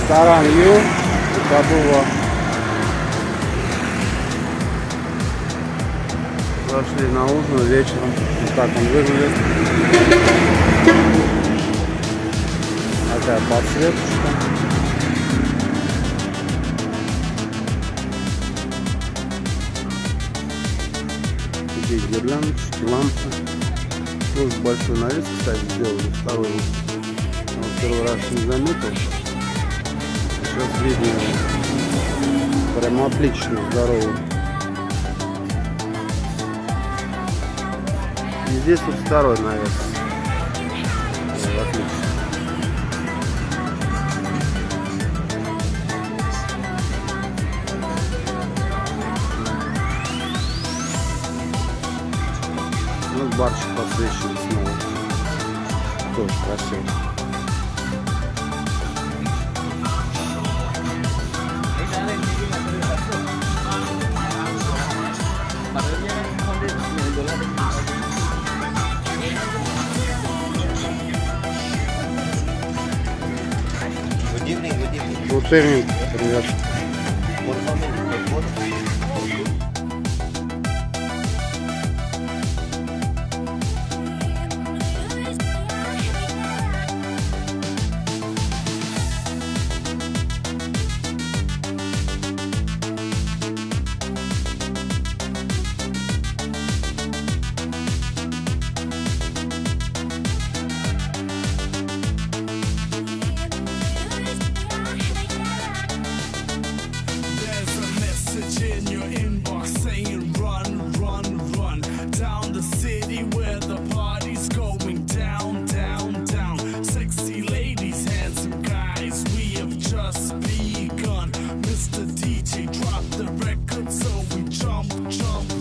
Ресторан Ю, Кабула. Зашли на ужин вечером. Вот так он выглядит. Такая подсветочка. Такие гирляндочки, лампы. Тоже большой навес, кстати, сделали. Второй. Вот первый раз не заметил. Сейчас видно. Прям отлично, здорово. И здесь вот второй навес. Отлично. Вот барчик подсвечен снова. Тоже красиво. Вот именно, привет. Mr. DJ, drop the record so we jump.